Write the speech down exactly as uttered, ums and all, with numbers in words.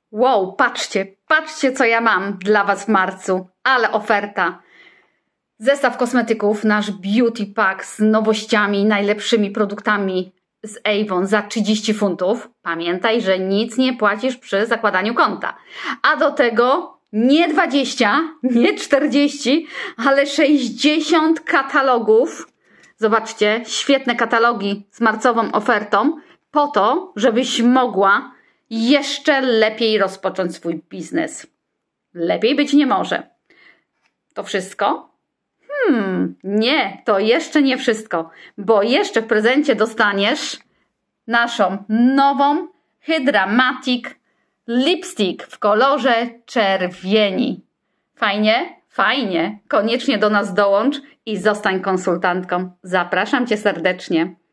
Wow, patrzcie, patrzcie co ja mam dla Was w marcu, ale oferta. Zestaw kosmetyków, nasz Beauty Pack z nowościami, najlepszymi produktami z Avon za trzydzieści funtów. Pamiętaj, że nic nie płacisz przy zakładaniu konta. A do tego nie dwadzieścia, nie czterdzieści, ale sześćdziesiąt katalogów. Zobaczcie, świetne katalogi z marcową ofertą po to, żebyś mogła jeszcze lepiej rozpocząć swój biznes. Lepiej być nie może. To wszystko? Hmm, nie, to jeszcze nie wszystko, bo jeszcze w prezencie dostaniesz naszą nową Hydramatic Lipstick w kolorze czerwieni. Fajnie? Fajnie. Koniecznie do nas dołącz i zostań konsultantką. Zapraszam Cię serdecznie.